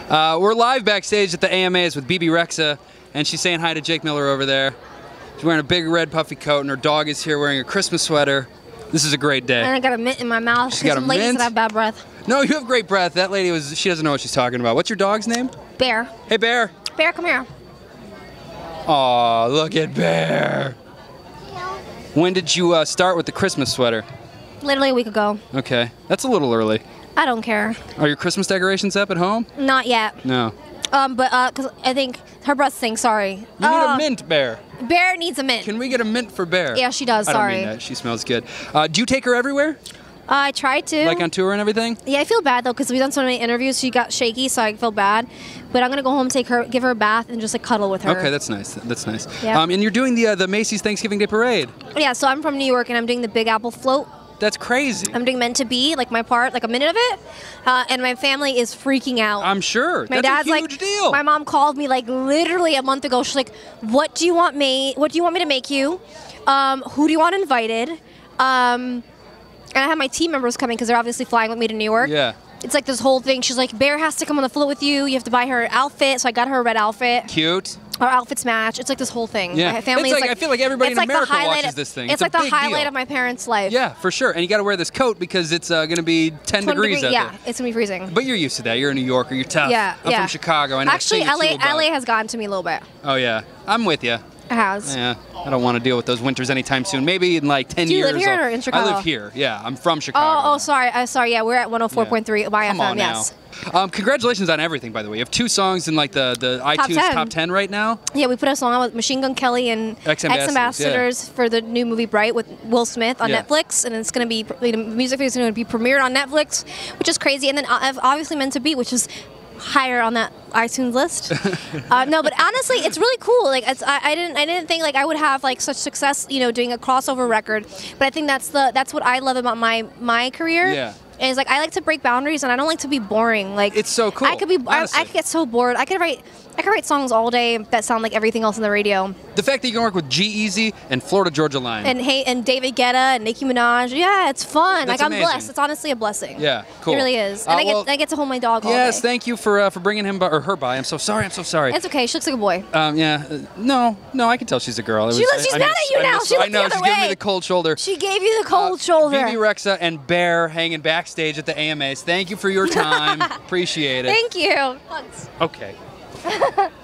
We're live backstage at the AMAs with BB Rexa, and she's saying hi to Jake Miller over there. She's wearing a big red puffy coat, and her dog is here wearing a Christmas sweater. This is a great day. And I got a mint in my mouth. She's got a ladies mint? that have bad breath. No, you have great breath. That lady she doesn't know what she's talking about. What's your dog's name? Bear. Hey, Bear. Bear, come here. Aw, look at Bear. When did you start with the Christmas sweater? Literally a week ago. Okay, that's a little early. I don't care. Are your Christmas decorations up at home? Not yet. No. Because I think her breath stinks. Sorry. You need a mint, Bear. Bear needs a mint. Can we get a mint for Bear? Yeah, she does. I Sorry. don't mean that. She smells good. Do you take her everywhere? I tried to. Like on tour and everything? Yeah, I feel bad though because we've done so many interviews. She got shaky, so I feel bad. But I'm gonna go home, give her a bath, and just like cuddle with her. Okay, that's nice. That's nice. Yeah. And you're doing the Macy's Thanksgiving Day Parade. Yeah, so I'm from New York, and I'm doing the Big Apple float. That's crazy. I'm doing Meant to Be, like my part, like a minute of it, and my family is freaking out. I'm sure. My That's dad's a huge deal. My mom called me like literally a month ago. She's like, "What do you want me? What do you want me to make you? Who do you want invited?" And I have my team members coming because they're obviously flying with me to New York. Yeah. It's like this whole thing. She's like, Bear has to come on the float with you. You have to buy her an outfit. So I got her a red outfit. Cute. Our outfits match. It's like this whole thing. Yeah. My family It's is like, I feel like everybody in America highlight watches this thing. It's It's a like the big highlight deal. of my parents' life. Yeah, for sure. And you got to wear this coat because it's going to be 10 degrees out Yeah, there. it's gonna be freezing. But you're used to that. You're a New Yorker. You're tough. Yeah, I'm from Chicago. I know Actually, a thing or two about- LA has gotten to me a little bit. Oh, yeah. I'm with you. It has. Yeah. I don't want to deal with those winters anytime soon. Maybe in like 10 Do you years. live here or in Chicago? I live here. Yeah, I'm from Chicago. Oh, sorry. Sorry. Yeah, we're at 104.3 by Come FM. on Yes. now. Congratulations on everything, by the way. You have 2 songs in like the iTunes 10. top 10 right now. Yeah, we put a song out with Machine Gun Kelly and Ex-Ambassadors, for the new movie Bright with Will Smith on Yeah. Netflix, and it's going to be the music video is going to be premiered on Netflix, which is crazy. And then I've obviously Meant to Be, which is higher on that iTunes list. No, but honestly, it's really cool. Like I didn't think like I would have like such success, doing a crossover record. But I think that's what I love about my career. Yeah. And it's like I like to break boundaries, and I don't like to be boring. Like It's so cool, I could honestly. get so bored. I could write songs all day that sound like everything else on the radio. The fact that you can work with G-Eazy and Florida Georgia Line. And David Guetta and Nicki Minaj. Yeah, it's fun. That's like I'm amazing. blessed. It's honestly a blessing. Yeah, cool. It really is. And well, I get to hold my dog all yes, day. thank you for bringing him by, or her by. I'm so sorry. It's okay. She looks like a boy. No, I can tell she's a girl. She's mad at you now. She I looked know. the other She's giving me way. the cold shoulder. She gave you the cold shoulder. BB Rexa and Bear hanging backstage at the AMAs. Thank you for your time. Appreciate it. Thank you. Hugs. Okay.